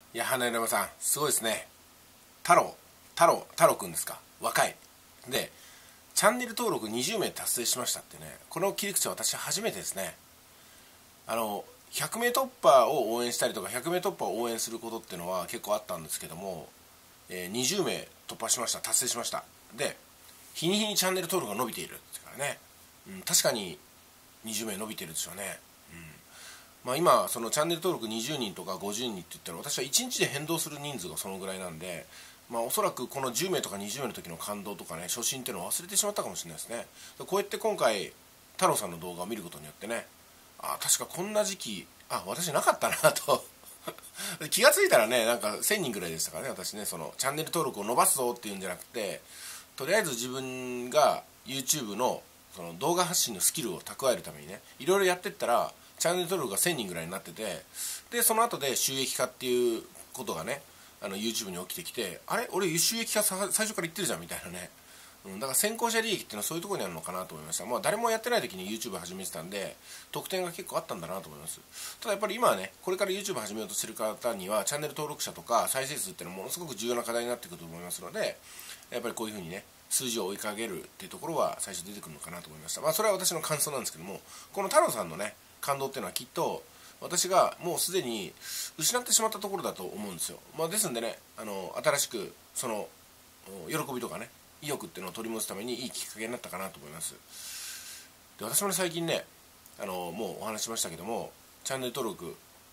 いや、花山さん、すごいですね。太郎くんですか。若い。で、チャンネル登録20名達成しましたってね、この切り口は私初めてですね。100名突破を応援したりとか、100名突破を応援することっていうのは結構あったんですけども、20名突破しました、達成しました。で、日に日にチャンネル登録が伸びているですからね。確かに20名伸びてるでしょうね。今そのチャンネル登録20人とか50人って言ったら、私は1日で変動する人数がそのぐらいなんで、おそらくこの10名とか20名の時の感動とかね、初心っていうのを忘れてしまったかもしれないですね。こうやって今回太郎さんの動画を見ることによってね、確かこんな時期私なかったなと気がついたらね、なんか1000人ぐらいでしたからね。私ね、そのチャンネル登録を伸ばすぞっていうんじゃなくて、とりあえず自分が YouTube のその動画発信のスキルを蓄えるためにね、いろいろやってったらチャンネル登録が1000人ぐらいになってて、でその後で収益化っていうことがね、YouTube に起きてきて、あれ俺収益化最初から言ってるじゃんみたいなね。だから先行者利益っていうのはそういうところにあるのかなと思いました。誰もやってない時に YouTube 始めてたんで、得点が結構あったんだなと思います。ただやっぱり今はね、これから YouTube 始めようとしてる方にはチャンネル登録者とか再生数っていうのはものすごく重要な課題になってくると思いますので、やっぱりこういうふうにね、数字を追いかけるっていうところは最初出てくるのかなと思いました。それは私の感想なんですけども、この太郎さんのね感動っていうのはきっと私がもうすでに失ってしまったところだと思うんですよ。ですんでね、新しくその喜びとかね、意欲っていうのを取り戻すためにいいきっかけになったかなと思います。で、私もね最近ね、もうお話ししましたけども、チャンネル登録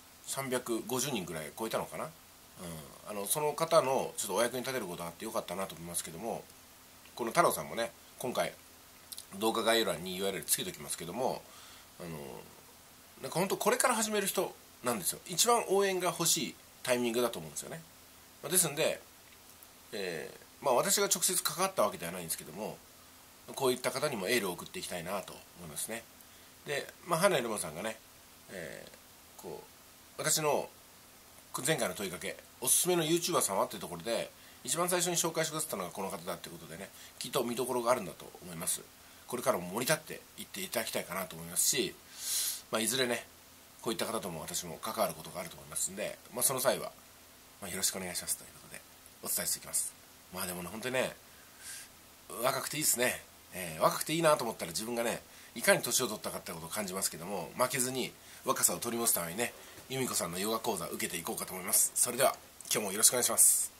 350人ぐらい超えたのかな。その方のちょっとお役に立てることがあってよかったなと思いますけども、この太郎さんもね、今回動画概要欄に URL つけておきますけども、なんか本当これから始める人なんですよ。一番応援が欲しいタイミングだと思うんですよね。ですんで、私が直接関わったわけではないんですけども、こういった方にもエールを送っていきたいなと思いますね。で、花井レモンさんがね、私の前回の問いかけ、おすすめの YouTuber さんはっていうところで一番最初に紹介してくださったのがこの方だってことでね、きっと見どころがあるんだと思います。これからも盛り立っていっていただきたいかなと思いますし、いずれね、こういった方とも私も関わることがあると思いますんで、その際は、よろしくお願いしますということでお伝えしていきます。でもね、本当にね、若くていいですね。若くていいなと思ったら自分がね、いかに年を取ったかってことを感じますけども、負けずに若さを取り戻すためにね、由美子さんのヨガ講座を受けていこうかと思います。それでは今日もよろしくお願いします。